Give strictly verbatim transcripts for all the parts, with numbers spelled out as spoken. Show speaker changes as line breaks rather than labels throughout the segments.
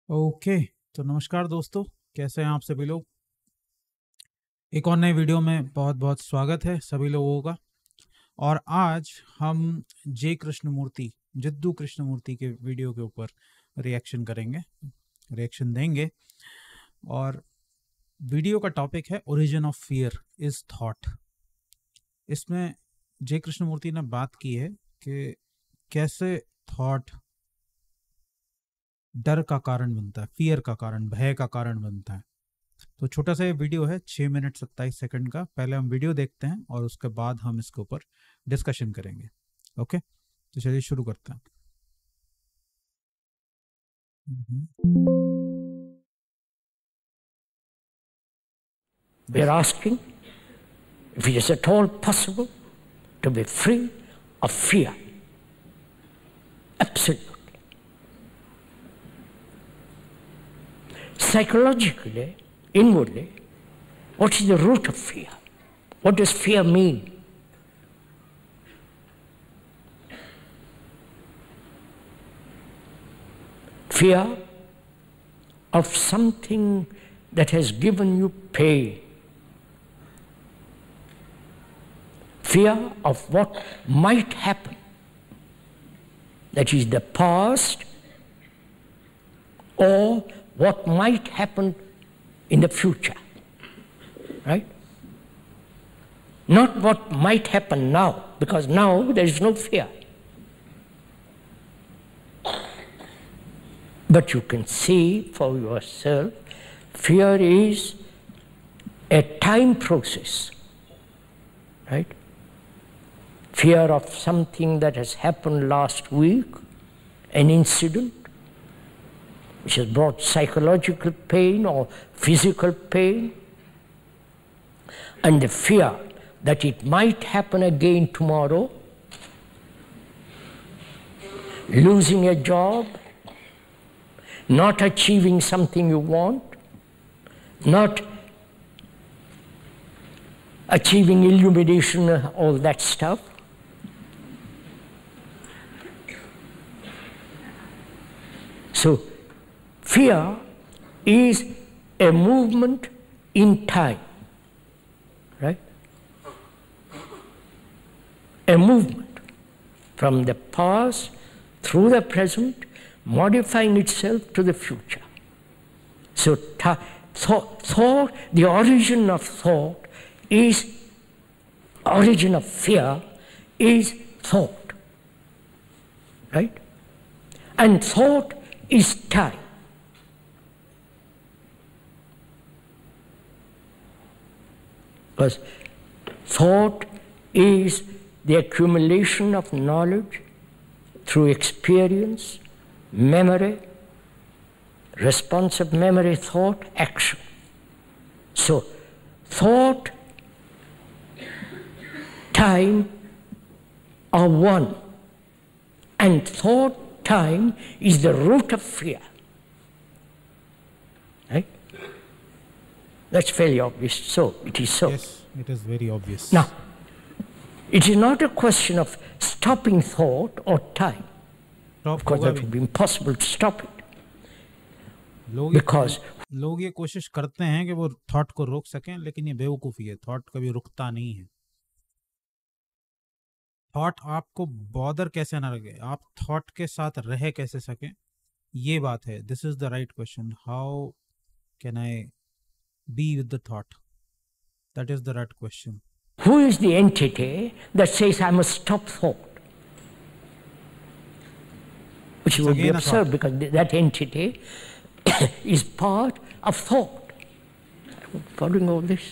Okay तो नमस्कार दोस्तों, कैसे हैं आप सभी लोग। एक और नए वीडियो में बहुत बहुत स्वागत है सभी लोगों का। और आज हम जे कृष्णमूर्ति जिद्दू कृष्णमूर्ति के वीडियो के ऊपर रिएक्शन करेंगे, रिएक्शन देंगे। और वीडियो का टॉपिक है origin of fear is thought. इसमें जे कृष्णमूर्ति ने बात की है कि कैसे थॉट डर का कारण बनता है, फियर का कारण, भय का कारण बनता है। तो छोटा सा ये वीडियो है, छः मिनट सत्ताईस सेकंड का। पहले हम वीडियो देखते हैं और उसके बाद हम इसके ऊपर डिस्कशन करेंगे। ओके, तो चलिए शुरू करते हैं।
We are asking if it is at all possible to be free of fear. Absolutely. Psychologically, inwardly, what is the root of fear? What does fear mean? Fear of something that has given you pain. Fear of what might happen. That is the past or what might happen in the future. Right? Not what might happen now, because now there is no fear. But you can see for yourself, fear is a time process, right? Fear of something that has happened last week, an incident which has brought psychological pain or physical pain, and the fear that it might happen again tomorrow, losing a job, not achieving something you want, not achieving illumination, all that stuff. So, fear is a movement in time, right? A movement from the past through the present, modifying itself to the future. So, th thought, thought, the origin of thought is, origin of fear is thought, right? And thought is time. Because thought is the accumulation of knowledge through experience, memory, responsive memory, thought, action. So, thought, time are one, and thought, time is the root of fear. Right? That's fairly obvious. So, it is so.
Yes, it is very obvious.
Now, it is not a question of stopping thought or time.
Stop
Of course,
होगा
that
भी।
would be impossible to stop it.
लोग ये-
Because
लोग ये कोशिश करते हैं कि वो थॉट को रोक सकें, लेकिन ये बेवकूफ़ी है। थॉट कभी रुकता नहीं है। थॉट आपको बॉदर कैसे ना लगे, आप थॉट के साथ रह कैसे सकें, ये बात है। This is the right question, how can I be with the thought, that is the right question.
who is the entity that says I must stop thought? Which would be
again a
absurd,
thought.
because th- that entity is part of thought. Following all this?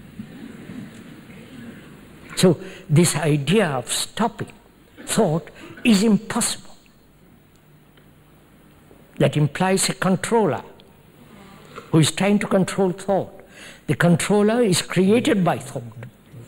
So this idea of stopping thought is impossible. That implies a controller who is trying to control thought. The controller is created by thought.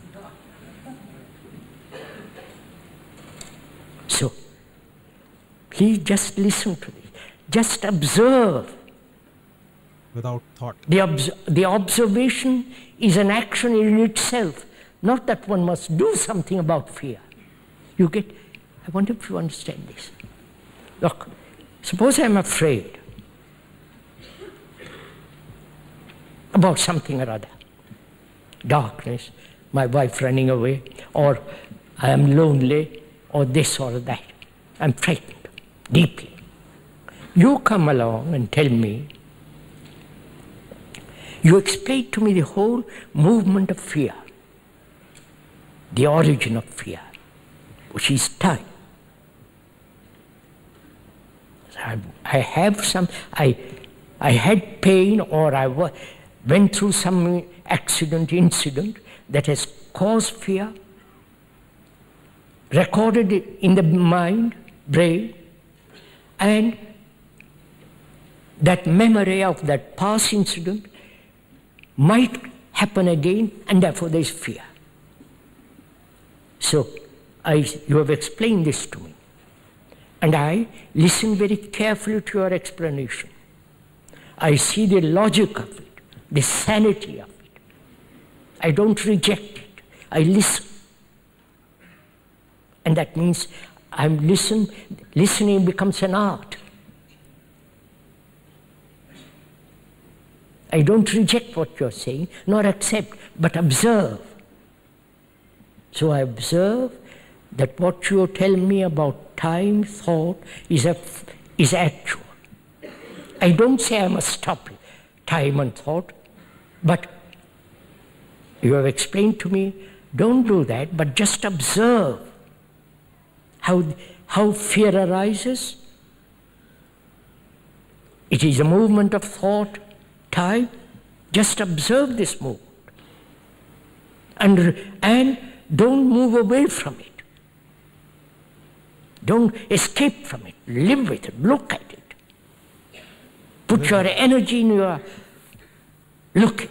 So, please just listen to this. Just observe.
Without thought.
The, obs the observation is an action in itself, not that one must do something about fear. You get, I wonder if you understand this. Look, suppose I'm afraid. about something or other. Darkness, my wife running away, or I am lonely, or this or that. I'm frightened deeply. You come along and tell me, you explain to me the whole movement of fear, the origin of fear, which is time. I, I have some, I, I had pain, or I went through some accident, incident that has caused fear, recorded it in the mind, brain, and that memory of that past incident might happen again, and therefore there is fear. So I, you have explained this to me, and I listen very carefully to your explanation. I see the logic of it, the sanity of it. I don't reject it. I listen. And that means I'm listen, listening becomes an art. I don't reject what you're saying, nor accept, but observe. So I observe that what you tell me about time, thought, is, a, is actual. I don't say I must stop time and thought, but you have explained to me, don't do that, but just observe how, how fear arises. It is a movement of thought, time. Just observe this movement. And, and don't move away from it. Don't escape from it. Live with it. Look at it. Put your energy in your looking.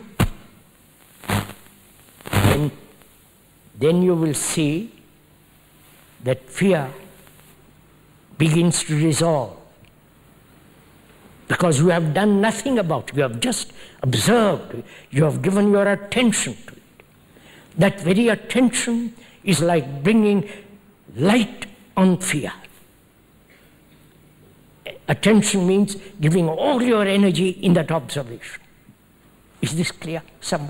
And then you will see that fear begins to dissolve. Because you have done nothing about it. You have just observed. You have given your attention to it. That very attention is like bringing light on fear. Attention means giving all your energy in that observation. Is this clear? Somewhat?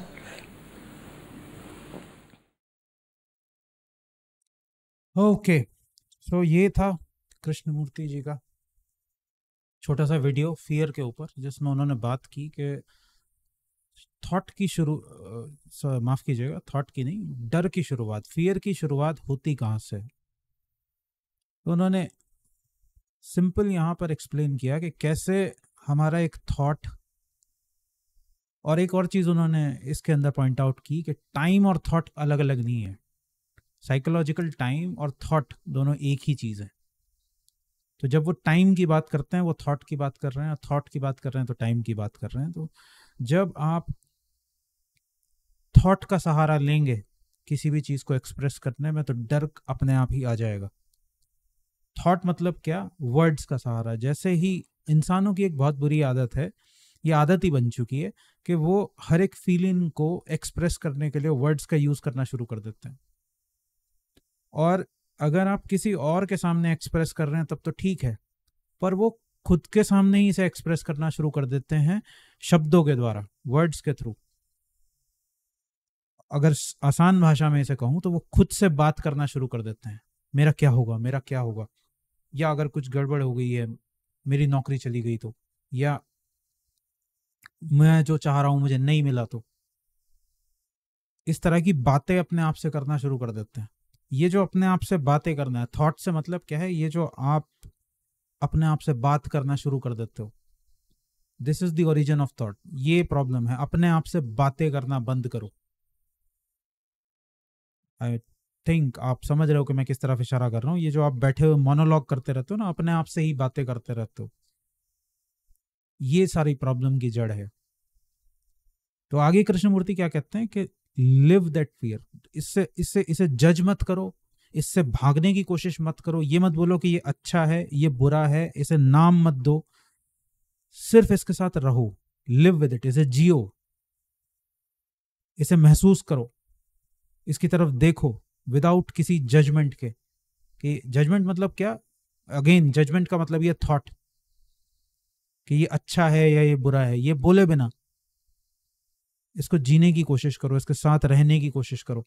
Okay so ये था कृष्णमूर्ति जी का छोटा सा video fear के ऊपर, जिसमें उन्होंने बात की कि थॉट की शुरू माफ कीजिएगा थॉट की नहीं डर की शुरुआत, फियर की शुरुआत होती कहाँ से। तो उन्होंने सिंपल यहाँ पर एक्सप्लेन किया कि कैसे हमारा एक थॉट, और एक और चीज़ उन्होंने इसके अंदर पॉइंट आउट की कि टाइम और थॉट अलग अलग नहीं है। साइकोलॉजिकल टाइम और थॉट दोनों एक ही चीज़ है। तो जब वो टाइम की बात करते हैं वो थॉट की बात कर रहे हैं, थॉट की बात कर रहे हैं तो टाइम की बात कर रहे हैं। तो जब आप थॉट का सहारा लेंगे किसी भी चीज़ को एक्सप्रेस करने में तो डर अपने आप ही आ जाएगा। थॉट मतलब क्या? वर्ड्स का सहारा। जैसे ही इंसानों की एक बहुत बुरी आदत है, ये आदत ही बन चुकी है कि वो हर एक फीलिंग को एक्सप्रेस करने के लिए वर्ड्स का यूज़ करना शुरू कर देते हैं। और अगर आप किसी और के सामने एक्सप्रेस कर रहे हैं तब तो ठीक है, पर वो खुद के सामने ही इसे एक्सप्रेस करना शुरू कर देते हैं शब्दों के द्वारा, वर्ड्स के थ्रू। अगर आसान भाषा में इसे कहूं तो वो खुद से बात करना शुरू कर देते हैं, मेरा क्या होगा, मेरा क्या होगा, या अगर कुछ गड़बड़ हो गई है, मेरी नौकरी चली गई तो, या मैं जो चाह रहा हूं मुझे नहीं मिला तो, इस तरह की बातें अपने आप से करना शुरू कर देते हैं। ये जो अपने आप से बातें करना है, थॉट से मतलब क्या है? ये जो आप अपने आप से बात करना शुरू कर देते हो, this is the origin of thought. ये प्रॉब्लम है, अपने आप से बातें करना बंद करो। आई थिंक आप समझ रहे हो कि मैं किस तरफ इशारा कर रहा हूँ। ये जो आप बैठे हुए मोनोलॉग करते रहते हो ना, अपने आप से ही बातें करते रहते हो, ये सारी प्रॉब्लम की जड़ है। तो आगे कृष्णमूर्ति क्या कहते हैं कि लिव दैट फियर। इससे इससे इसे जज मत करो, इससे भागने की कोशिश मत करो। ये मत बोलो कि ये अच्छा है, ये बुरा है, इसे नाम मत दो, सिर्फ इसके साथ रहो, लिव विद इट, इसे जियो, इसे महसूस करो, इसकी तरफ देखो विदाउट किसी जजमेंट के। कि जजमेंट मतलब क्या? अगेन जजमेंट का मतलब ये थॉट कि ये अच्छा है या ये बुरा है, ये बोले बिना इसको जीने की कोशिश करो, इसके साथ रहने की कोशिश करो।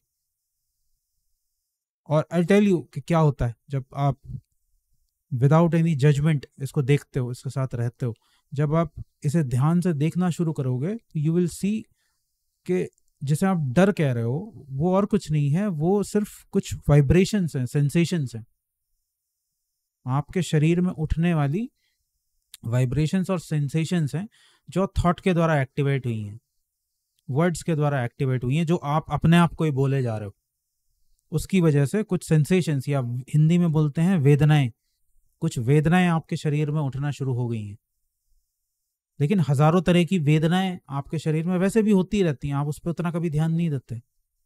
और आई टेल यू कि क्या होता है जब आप विदाउट एनी जजमेंट इसको देखते हो, इसके साथ रहते हो। जब आप इसे ध्यान से देखना शुरू करोगे तो यू विल सी कि जिसे आप डर कह रहे हो वो और कुछ नहीं है, वो सिर्फ कुछ वाइब्रेशंस हैं, सेंसेशंस हैं। आपके शरीर में उठने वाली वाइब्रेशंस और सेंसेशंस हैं जो थॉट के द्वारा एक्टिवेट हुई हैं, वर्ड्स के द्वारा एक्टिवेट हुई हैं, जो आप अपने आप को ही बोले जा रहे हो। उसकी वजह से कुछ सेंसेशंस, या हिंदी में बोलते हैं वेदनाएं, कुछ वेदनाएं आपके शरीर में उठना शुरू हो गई हैं। लेकिन हजारों तरह की वेदनाएं आपके शरीर में वैसे भी होती रहती हैं, आप उस पर उतना कभी ध्यान नहीं देते।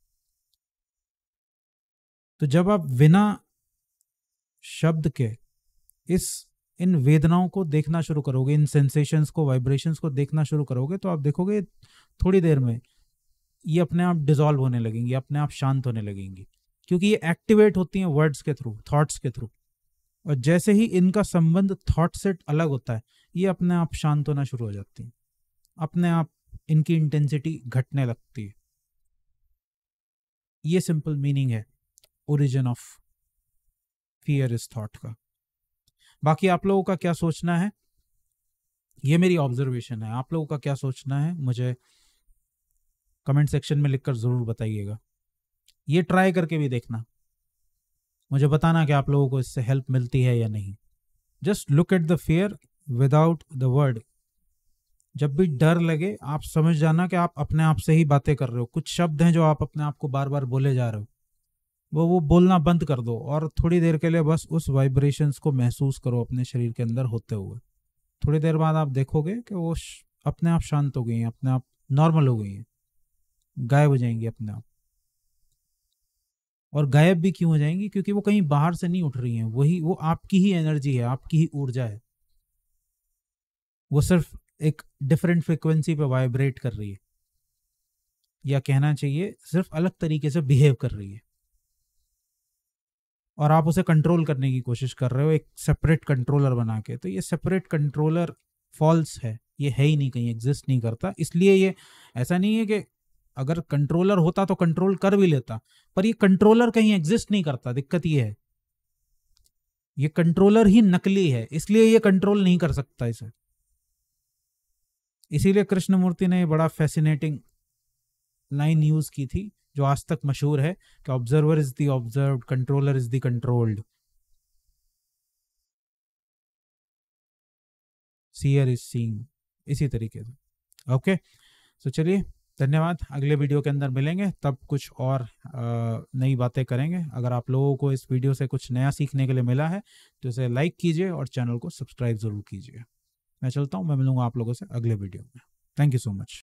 तो जब आप बिना शब्द के इस इन वेदनाओं को देखना शुरू करोगे, इन सेंसेशंस को, वाइब्रेशंस को देखना शुरू करोगे, तो आप देखोगे थोड़ी देर में ये अपने आप डिसॉल्व होने लगेंगी, अपने आप शांत होने लगेंगी, क्योंकि ये एक्टिवेट होती हैं वर्ड्स के थ्रू, थॉट्स के थ्रू। और जैसे ही इनका संबंध थॉट से अलग होता है, ये अपने आप शांत होना शुरू हो जाती हैं, अपने आप इनकी इंटेंसिटी घटने लगती है। ये सिंपल मीनिंग है origin of fear is thought का। बाकी आप लोगों का क्या सोचना है, ये मेरी ऑब्जर्वेशन है, आप लोगों का क्या सोचना है मुझे कमेंट सेक्शन में लिखकर जरूर बताइएगा। ये ट्राई करके भी देखना, मुझे बताना कि आप लोगों को इससे हेल्प मिलती है या नहीं। Just look at the fear without the word. जब भी डर लगे आप समझ जाना कि आप अपने आप से ही बातें कर रहे हो। कुछ शब्द हैं जो आप अपने आप को बार बार बोले जा रहे हो, वो वो बोलना बंद कर दो और थोड़ी देर के लिए बस उस वाइब्रेशंस को महसूस करो अपने शरीर के अंदर होते हुए। थोड़ी देर बाद आप देखोगे कि वो अपने आप शांत हो गई हैं, अपने आप नॉर्मल हो गई हैं, गायब हो जाएंगी अपने आप। और गायब भी क्यों हो जाएंगी? क्योंकि वो कहीं बाहर से नहीं उठ रही हैं, वही वो आपकी ही एनर्जी है, आपकी ही ऊर्जा है। वो सिर्फ एक डिफरेंट फ्रिक्वेंसी पे वाइब्रेट कर रही है, या कहना चाहिए सिर्फ अलग तरीके से बिहेव कर रही है, और आप उसे कंट्रोल करने की कोशिश कर रहे हो एक सेपरेट कंट्रोलर बना के। तो ये सेपरेट कंट्रोलर फॉल्स है, ये है ही नहीं, कहीं एग्जिस्ट नहीं करता। इसलिए ये ऐसा नहीं है कि अगर कंट्रोलर होता तो कंट्रोल कर भी लेता, पर ये कंट्रोलर कहीं एग्जिस्ट नहीं करता। दिक्कत ये है, ये कंट्रोलर ही नकली है, इसलिए ये कंट्रोल नहीं कर सकता इसे। इसीलिए कृष्णमूर्ति ने बड़ा फैसिनेटिंग लाइन यूज की थी जो आज तक मशहूर है कि observer is the observed, controller is the controlled, seer is seeing, इसी तरीके से। ओके, तो चलिए धन्यवाद। अगले वीडियो के अंदर मिलेंगे, तब कुछ और नई बातें करेंगे। अगर आप लोगों को इस वीडियो से कुछ नया सीखने के लिए मिला है तो इसे लाइक कीजिए और चैनल को सब्सक्राइब जरूर कीजिए। मैं चलता हूँ, मैं मिलूंगा आप लोगों से अगले वीडियो में। Thank you so much.